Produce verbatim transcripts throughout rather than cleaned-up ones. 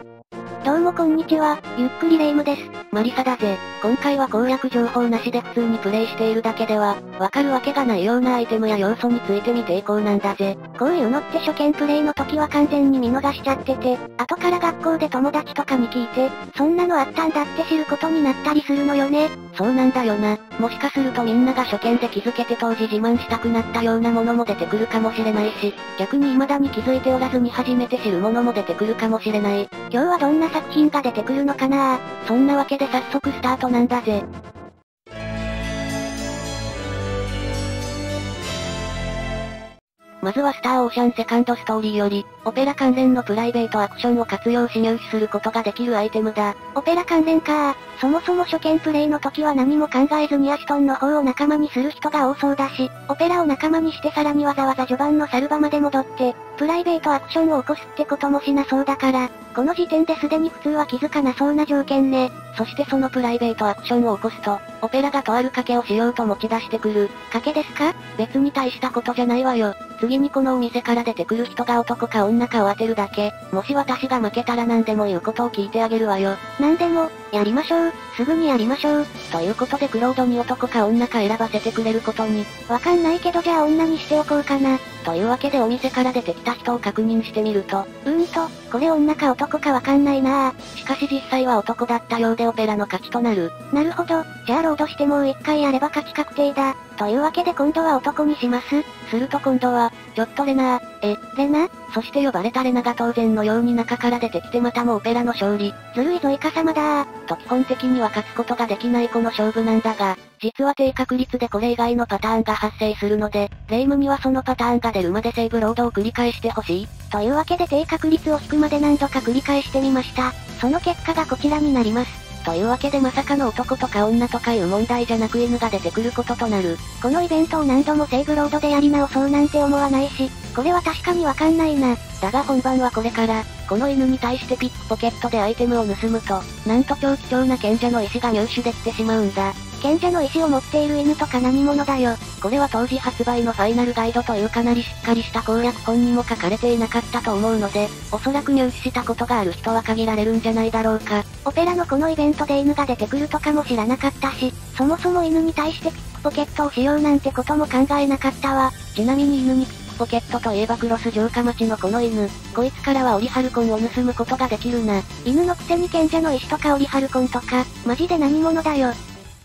どうもこんにちは、ゆっくりレ夢ムです。 マリサだぜ。今回は攻略情報なしで普通にプレイしているだけでは、わかるわけがないようなアイテムや要素について見ていこうなんだぜ。 こういうのって初見プレイの時は完全に見逃しちゃってて、後から学校で友達とかに聞いて、そんなのあったんだって知ることになったりするのよね。 そうなんだよな。もしかするとみんなが初見で気づけて当時自慢したくなったようなものも出てくるかもしれないし、逆に未だに気づいておらずに初めて知るものも出てくるかもしれない。 今日はどんな作品が出てくるのかな。 そんなわけで早速スタートなんだぜ。まずはスターオーシャンセカンドストーリーより、オペラ関連のプライベートアクションを活用し入手することができるアイテムだ。 オペラ関連か。そもそも初見プレイの時は何も考えずにアシュトンの方を仲間にする人が多そうだし、オペラを仲間にしてさらにわざわざ序盤のサルバまで戻って、プライベートアクションを起こすってこともしなそうだから、この時点ですでに普通は気づかなそうな条件ね。 そしてそのプライベートアクションを起こすと、オペラがとある賭けをしようと持ち出してくる。 賭けですか？ 別に大したことじゃないわよ。次にこのお店から出てくる人が男か女かを当てるだけ。もし私が負けたら何でも言うことを聞いてあげるわよ。 何でも、やりましょう。すぐにやりましょう。 ということでクロードに男か女か選ばせてくれることに。 わかんないけどじゃあ女にしておこうかな。 というわけでお店から出てきた人を確認してみると、 うーんと、これ女か男かわかんないなぁ。 しかし実際は男だったようでオペラの勝ちとなる。 なるほど、じゃあロードしてもう一回やれば勝ち確定だ。というわけで今度は男にします。 すると今度は、ちょっとレナー、 え、レナ？ そして呼ばれたレナが当然のように中から出てきてまたもオペラの勝利。 ずるいぞイカ様だー。 と基本的には勝つことができないこの勝負なんだが、実は低確率でこれ以外のパターンが発生するので、レ夢ムにはそのパターンが出るまでセーブロードを繰り返してほしい。 というわけで低確率を引くまで何度か繰り返してみました。その結果がこちらになります。 というわけでまさかの男とか女とかいう問題じゃなく犬が出てくることとなる。 このイベントを何度もセーブロードでやり直そうなんて思わないし、これは確かにわかんないな。 だが本番はこれから、この犬に対してピックポケットでアイテムを盗むと、なんと超貴重な賢者の石が入手できてしまうんだ。 賢者の石を持っている犬とか何者だよ。 これは当時発売のファイナルガイドというかなりしっかりした攻略本にも書かれていなかったと思うので、おそらく入手したことがある人は限られるんじゃないだろうか。 オペラのこのイベントで犬が出てくるとかも知らなかったし、そもそも犬に対してピックポケットをしようなんてことも考えなかったわ。 ちなみに犬にピックポケットといえばクロス城下町のこの犬、こいつからはオリハルコンを盗むことができるな。 犬のくせに賢者の石とかオリハルコンとか、マジで何者だよ。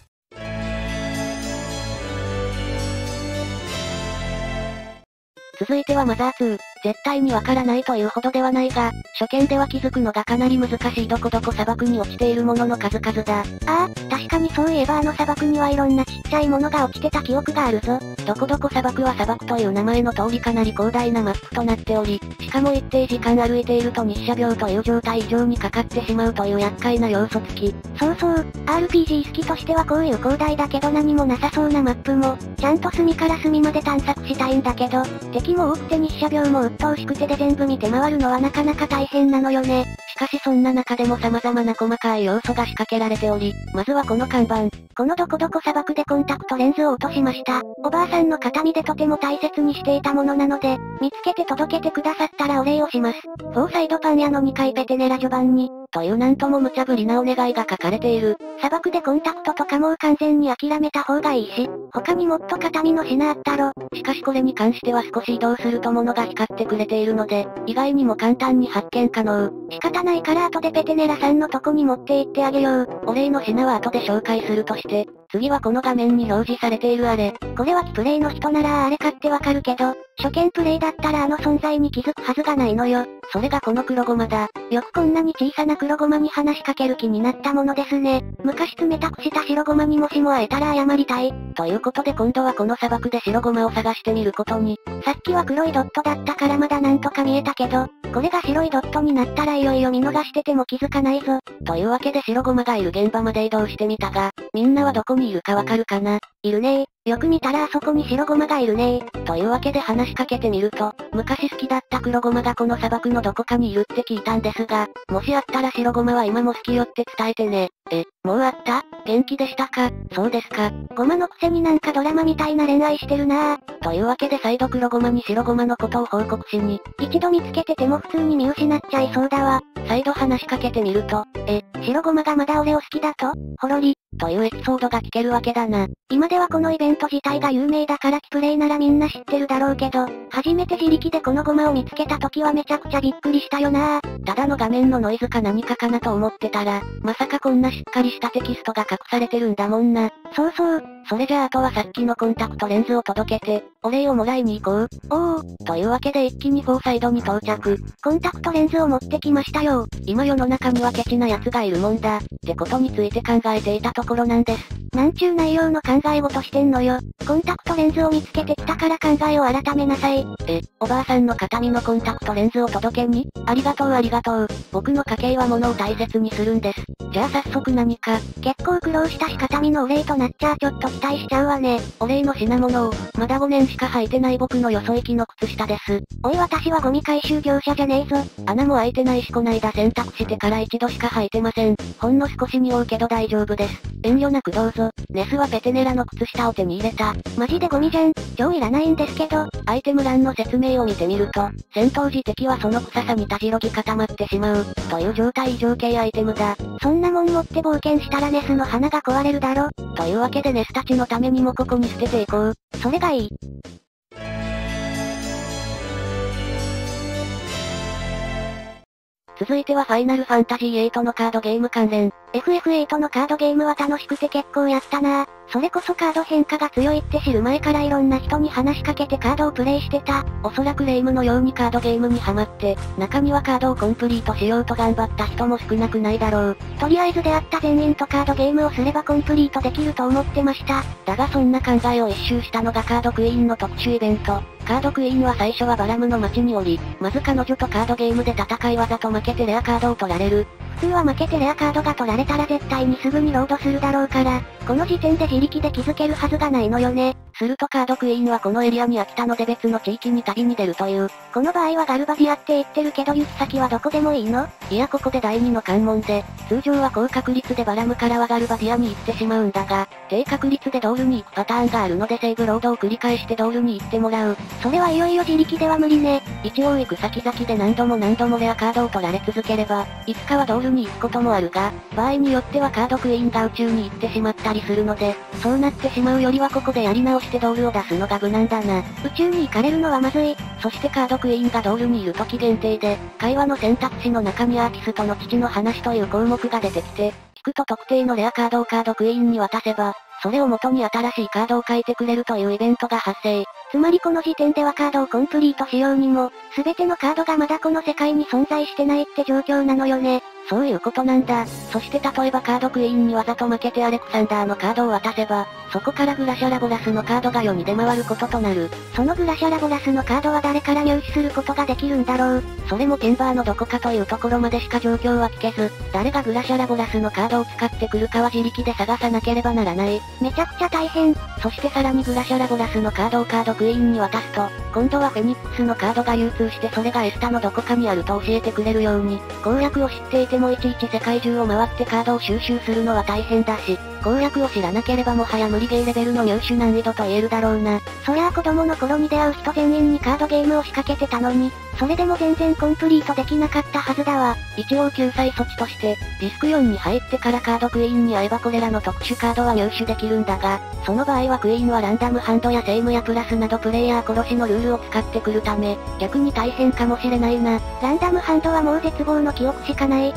続いてはマザーツー。絶対にわからないというほどではないが、初見では気づくのがかなり難しいどこどこ砂漠に落ちているものの数々だ。 ああ、確かにそういえばあの砂漠にはいろんなちっちゃいものが落ちてた記憶があるぞ。 どこどこ砂漠は砂漠という名前の通りかなり広大なマップとなっており、しかも一定時間歩いていると日射病という状態以上にかかってしまうという厄介な要素付き。 そうそう、アールピージー 好きとしてはこういう広大だけど何もなさそうなマップも、ちゃんと隅から隅まで探索したいんだけど、敵も多くて日射病も鬱陶しくてで全部見て回るのはなかなか大変なのよね。 しかしそんな中でも様々な細かい要素が仕掛けられており、まずはこの看板。 このどこどこ砂漠でコンタクトレンズを落としました。おばあさんの形見でとても大切にしていたものなので、見つけて届けてくださったらお礼をします。フォーサイドパン屋のにかいペテネラ序盤に、 というなんとも無茶ぶりなお願いが書かれている。 砂漠でコンタクトとかもう完全に諦めた方がいいし、他にもっと形見の品あったろ。 しかしこれに関しては少し移動すると物が光ってくれているので、意外にも簡単に発見可能。 仕方ないから後でペテネラさんのとこに持って行ってあげよう。 お礼の品は後で紹介するとして、次はこの画面に表示されているあれ。 これはキプレイの人ならあれかってわかるけど、初見プレイだったらあの存在に気づくはずがないのよ。 それがこの黒ゴマだ。 よくこんなに小さな黒ゴマに話しかける気になったものですね。昔冷たくした白ゴマにもしも会えたら謝りたい。 ということで今度はこの砂漠で白ゴマを探してみることに。 さっきは黒いドットだったからまだなんとか見えたけど、これが白いドットになったらいよいよ見逃してても気づかないぞ。 というわけで白ゴマがいる現場まで移動してみたが、みんなはどこにいるかわかるかな？ いるねー。よく見たらあそこに白ゴマがいるねー。というわけで話しかけてみると、昔好きだった黒ゴマがこの砂漠のどこかにいるって聞いたんですが、もしあったら白ゴマは今も好きよって伝えてね。 え、もうあった？元気でしたか？そうですか。 ゴマのくせになんかドラマみたいな恋愛してるなぁ。 というわけで再度黒ゴマに白ゴマのことを報告しに。 一度見つけてても普通に見失っちゃいそうだわ。 再度話しかけてみると、 え、白ゴマがまだ俺を好きだと？ほろり。 というエピソードが聞けるわけだな。 今ではこのイベント自体が有名だからキプレイならみんな知ってるだろうけど、初めて自力でこのゴマを見つけた時はめちゃくちゃびっくりしたよなぁ。 ただの画面のノイズか何かかなと思ってたら、まさかこんなしっかりしたテキストが隠されてるんだもんな。 そうそう。 それじゃああとはさっきのコンタクトレンズを届けて、お礼をもらいに行こう。 おお。 というわけで一気にフォーサイドに到着。 コンタクトレンズを持ってきましたよ。 今世の中にはケチな奴がいるもんだ、ってことについて考えていたところなんです。 なんちゅう内容の考え事してんのよ。コンタクトレンズを見つけてきたから考えを改めなさい。 え、おばあさんの形見のコンタクトレンズを届けに？ありがとうありがとう。僕の家計は物を大切にするんです。じゃあ早速何か。 結構苦労したし形見のお礼となっちゃあちょっと期待しちゃうわね。 お礼の品物を、まだごねんしか履いてない僕のよそ行きの靴下です。 おい私はゴミ回収業者じゃねえぞ。 穴も開いてないしこないだ洗濯してから一度しか履いてません。ほんの少し匂うけど大丈夫です。遠慮なくどうぞ。ネスはペテネラの靴下を手に入れた。 マジでゴミじゃん。超いらないんですけど。 アイテム欄の説明を見てみると、戦闘時敵はその臭さにたじろぎ固まってしまう、という状態異常系アイテムだ。 そんなもん持って冒険したらネスの花が壊れるだろ。 というわけでネスたちのためにもここに捨てていこう。 それがいい。 続いてはファイナルファンタジーエイトのカードゲーム関連。 エフエフエイト のカードゲームは楽しくて結構やったなぁ。それこそカード変化が強いって知る前からいろんな人に話しかけてカードをプレイしてた。 おそらくレイムのようにカードゲームにハマって、中にはカードをコンプリートしようと頑張った人も少なくないだろう。 とりあえず出会った全員とカードゲームをすればコンプリートできると思ってました。 だがそんな考えを一周したのがカードクイーンの特殊イベント。カードクイーンは最初はバラムの街におり、まず彼女とカードゲームで戦いわざと負けてレアカードを取られる。 普通は負けてレアカードが取られたら絶対にすぐにロードするだろうから、この時点で自力で気づけるはずがないのよね。 するとカードクイーンはこのエリアに飽きたので別の地域に旅に出るという。 この場合はガルバディアって言ってるけど行き先はどこでもいいの？ いやここで第二の関門で、通常は高確率でバラムからはガルバディアに行ってしまうんだが、低確率でドールに行くパターンがあるのでセーブロードを繰り返してドールに行ってもらう。 それはいよいよ自力では無理ね。 一応行く先々で何度も何度もレアカードを取られ続ければ、いつかはドールに行くこともあるが、場合によってはカードクイーンが宇宙に行ってしまったりするので、そうなってしまうよりはここでやり直してドールを出すのが無難だな。 宇宙に行かれるのはまずい。 そしてカードクイーンがドールにいる時限定で、会話の選択肢の中にアーティストの父の話という項目が出てきて、聞くと特定のレアカードをカードクイーンに渡せば、それを元に新しいカードを書いてくれるというイベントが発生。 つまりこの時点ではカードをコンプリートしようにも、すべてのカードがまだこの世界に存在してないって状況なのよね。 そういうことなんだ。そして例えばカードクイーンにわざと負けてアレクサンダーのカードを渡せば、そこからグラシャラボラスのカードが世に出回ることとなる。 そのグラシャラボラスのカードは誰から入手することができるんだろう。 それもケンバーのどこかというところまでしか状況は聞けず、誰がグラシャラボラスのカードを使ってくるかは自力で探さなければならない。 めちゃくちゃ大変。 そしてさらにグラシャラボラスのカードをカードクイーンに渡すと、今度はフェニックスのカードが流通してそれがエスタのどこかにあると教えてくれるように、攻略を知っていてもいちいち世界中を回ってカードを収集するのは大変だし、攻略を知らなければもはや無理ゲーレベルの入手難易度と言えるだろうな。 そりゃあ子供の頃に出会う人全員にカードゲームを仕掛けてたのに、それでも全然コンプリートできなかったはずだわ。 一応救済措置として、ディスクよんに入ってからカードクイーンに会えばこれらの特殊カードは入手できるんだが、その場合はクイーンはランダムハンドやセイムやプラスなどプレイヤー殺しのルールを使ってくるため、逆に大変かもしれないな。 ランダムハンドはもう絶望の記憶しかない。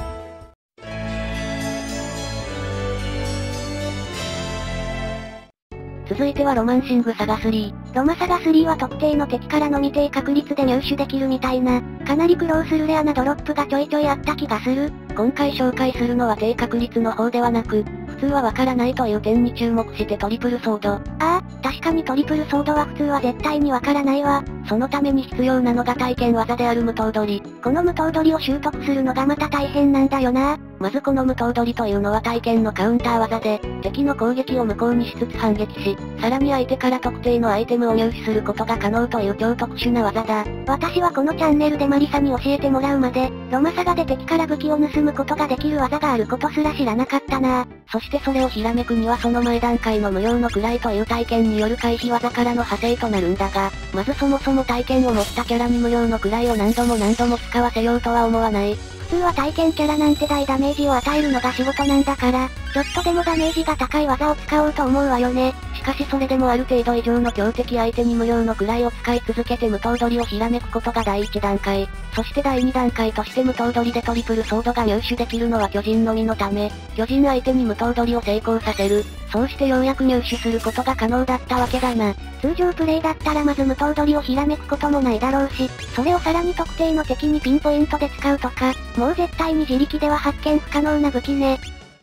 続いてはロマンシングサガスリー。 ロマサガスリーは特定の敵からの未定確率で入手できるみたいな、かなり苦労するレアなドロップがちょいちょいあった気がする。 今回紹介するのは低確率の方ではなく、普通はわからないという点に注目してトリプルソード。 ああ、確かにトリプルソードは普通は絶対にわからないわ。 そのために必要なのが体験技である無刀取り。 この無刀取りを習得するのがまた大変なんだよな。 まずこの無刀取りというのは体験のカウンター技で、敵の攻撃を無効にしつつ反撃し、さらに相手から特定のアイテムを入手することが可能という超特殊な技だ。 私はこのチャンネルでマリサに教えてもらうまで、ロマサガで敵から武器を盗むことができる技があることすら知らなかったな。 そしてそれをひらめくにはその前段階の無用の位という体験による回避技からの派生となるんだが、まずそもそも体験を持ったキャラに無用の位を何度も何度も使わせようとは思わない。 普通は体験キャラなんて大ダメージを与えるのが仕事なんだから、ちょっとでもダメージが高い技を使おうと思うわよね。 しかしそれでもある程度以上の強敵相手に無用の位を使い続けて無刀取りをひらめくことが第一段階。そして第二段階として無刀取りでトリプルソードが入手できるのは巨人のみのため、巨人相手に無刀取りを成功させる。そうしてようやく入手することが可能だったわけだな。 通常プレイだったらまず無刀取りをひらめくこともないだろうし、それをさらに特定の敵にピンポイントで使うとか、もう絶対に自力では発見不可能な武器ね。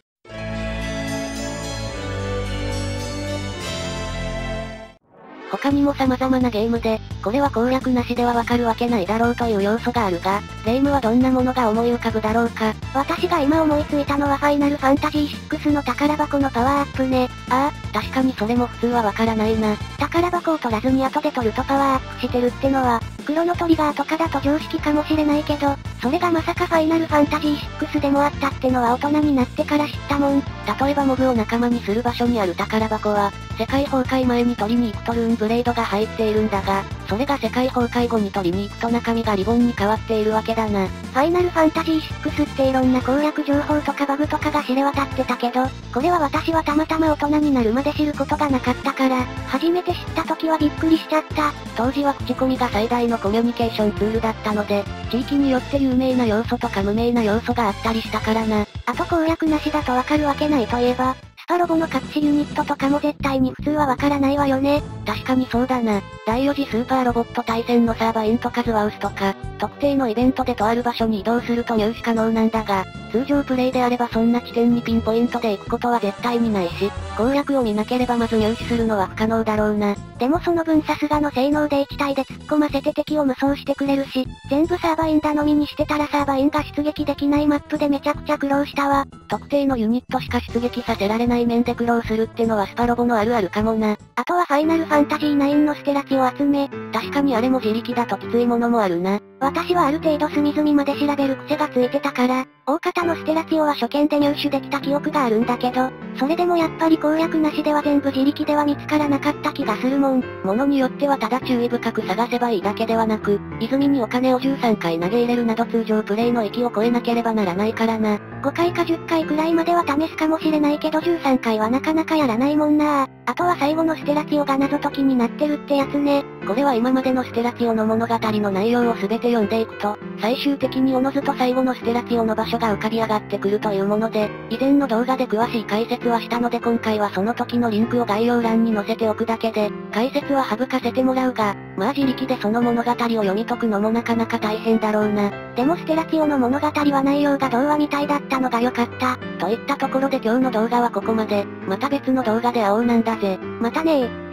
他にも様々なゲームで、これは攻略なしではわかるわけないだろうという要素があるが、レイムはどんなものが思い浮かぶだろうか。 私が今思いついたのはファイナルファンタジーシックスの宝箱のパワーアップね。 ああ、確かにそれも普通はわからないな。 宝箱を取らずに後で取るとパワーアップしてるってのは、クロノトリガーとかだと常識かもしれないけど、それがまさかファイナルファンタジーシックスでもあったってのは大人になってから知ったもん。 例えばモブを仲間にする場所にある宝箱は、世界崩壊前に取りに行くとルーンブレードが入っているんだが、それが世界崩壊後に取りに行くと中身がリボンに変わっているわけだな。 ファイナルファンタジーシックスっていろんな攻略情報とかバグとかが知れ渡ってたけど、これは私はたまたま大人になるまで知ることがなかったから、初めて知った時はびっくりしちゃった。 当時は口コミが最大のコミュニケーションツールだったので、地域によって有名な要素とか無名な要素があったりしたからな。 あと攻略なしだとわかるわけないといえば、スパロボの隠しユニットとかも絶対に普通はわからないわよね。 確かにそうだな。だいよ次スーパーロボット対戦のサーバインとカズワウスとか、特定のイベントでとある場所に移動すると入手可能なんだが、通常プレイであればそんな地点にピンポイントで行くことは絶対にないし、攻略を見なければまず入手するのは不可能だろうな。 でもその分さすがの性能でいち体で突っ込ませて敵を無双してくれるし、全部サーバイン頼みにしてたらサーバインが出撃できないマップでめちゃくちゃ苦労したわ。 特定のユニットしか出撃させられない面で苦労するってのはスパロボのあるあるかもな。 あとはファイナルファンタジーナインのステラチを集め、 確かにあれも自力だときついものもあるな。 私はある程度隅々まで調べる癖がついてたから、大方のステラチオは初見で入手できた記憶があるんだけど、それでもやっぱり攻略なしでは全部自力では見つからなかった気がするもん。 物によってはただ注意深く探せばいいだけではなく、泉にお金をじゅうさんかい投げ入れるなど通常プレイの域を超えなければならないからな。 ごかいかじゅっかいくらいまでは試すかもしれないけどじゅうさんかいはなかなかやらないもんなぁ。あとは最後のステラチオが謎解きになってるってやつね。 これは今までのステラチオの物語の内容を全て読んでいくと、最終的におのずと最後のステラチオの場所が浮かび上がってくるというもので、以前の動画で詳しい解説はしたので今回はその時のリンクを概要欄に載せておくだけで、解説は省かせてもらうが、まあ自力でその物語を読み解くのもなかなか大変だろうな。 でもステラチオの物語は内容が童話みたいだったのが良かった。 といったところで今日の動画はここまで、また別の動画で会おうなんだぜ。 またねー。